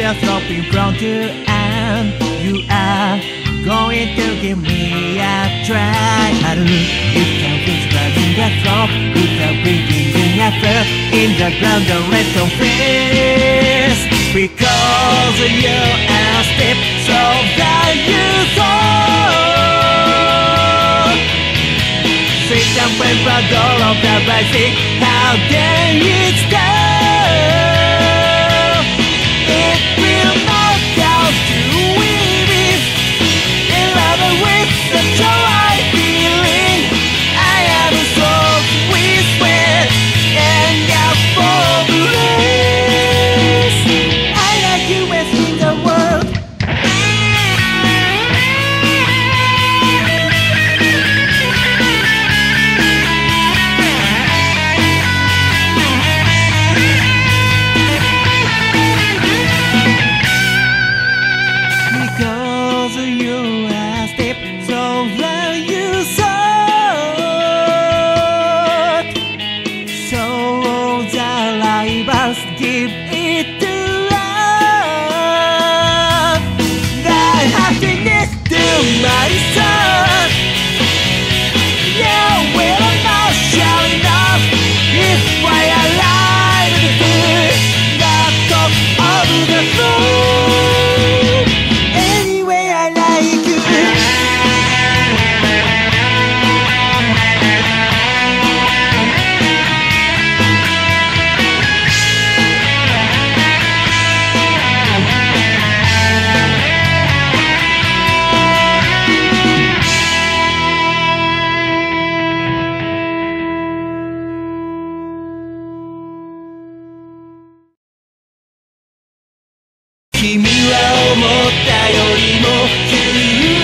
will stop in front of you, and you are going to give me a try. You can fix running the floor without breathing in effort in the ground, don't let them freeze. Because you are step so that you thought. Sit and wait for the door of the basic. How can you stop? It will not help to weave it in love with the joy feeling. I am so sweet, sweat and got for the race. I like you best in the world. Because you are step so that you thought. So the rivals give it to love. That happiness to my son. Yeah, we're not sure enough if I alive to the top of the floor. Anyway, I like you.君は思ったよりも